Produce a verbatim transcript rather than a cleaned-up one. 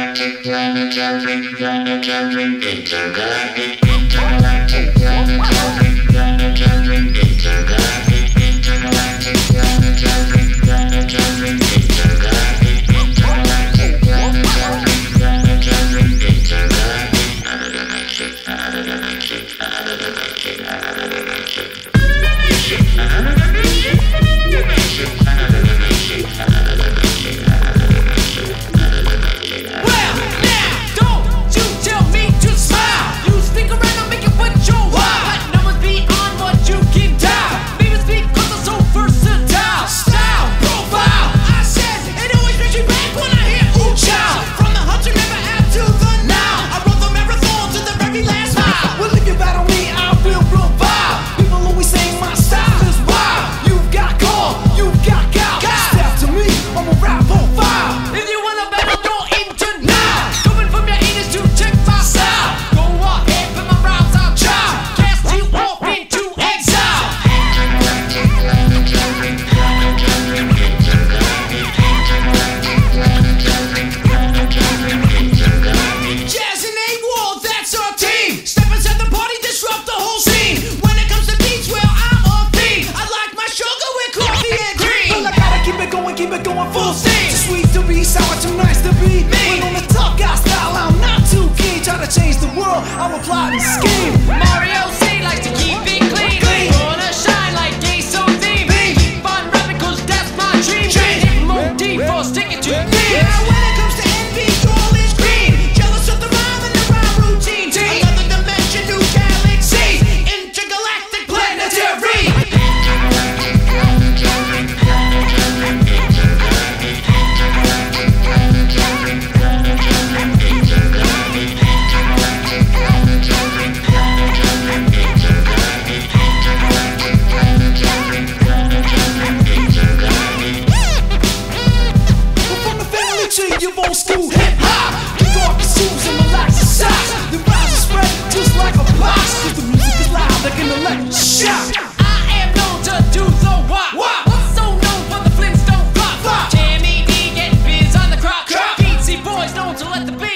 Intergalactic planetary, planetary, intergalactic, intergalactic planetary, planetary, intergalactic, intergalactic planetary, planetary, intergalactic, intergalactic planetary, planetary, intergalactic. Another dimension, another dimension, another dimension, another dimension. Another dimension, dimension, another dimension, another dimension, another dimension, another dimension. Well, now, don't you tell me to smile. You stick around and make it what you want. But numbers beyond what you can dial. Maybe it's because I'm so versatile. Style, profile, I said, it always brings me back when I hear ooh child. From the hunter never out to the now. I run the marathon to the very last mile. Well, if you battle me, I will revive. People always say my style is wild. You've got call, you've got gal. Step to me, I'm a rap profile. If you wanna battle, go into now. Coming from your anus to check my style. Go ahead, put my rhymes out, child. Cast you off into exile. Intergalactic planetary, planetary, intergalactic, intergalactic planetary, planetary, intergalactic. Jazz and A-Wall, that's our team. Step inside the party, disrupt the whole scene. When it comes to beats, well, I'm a fiend. I like my sugar with coffee and cream. Well, I gotta keep it going, keep it going full steam. Too sweet to be sour, too nice to be me. When on the tough guy style, I'm not too keen. Try to change the world, I'm a plot and scheme. Mario C likes to keep it clean. Clean. Wanna shine like gay so theme. Keep on rapping cause that's my dream. Hit more deep for sticking to me. Yeah, when it comes to envy, all is green. Jealous of the rhyme and the rhyme routine. Another dimension, new galaxy. Intergalactic planetary. Intergalactic planetary, planetary, intergalactic, intergalactic planetary, planetary, intergalactic, intergalactic planetary, planetary, intergalactic, intergalactic planetary, planetary, intergalactic. We're from the family tree of old school hip hop. Kick off your shoes and relax your socks. The vibes are spread just like a box. Cause the music is loud like an electric shock. I am known to do the wop. Wop. So known for the Flintstone pop. Pop. Jammy D getting biz on the crop. Crop. Beatsy boys known to let the beat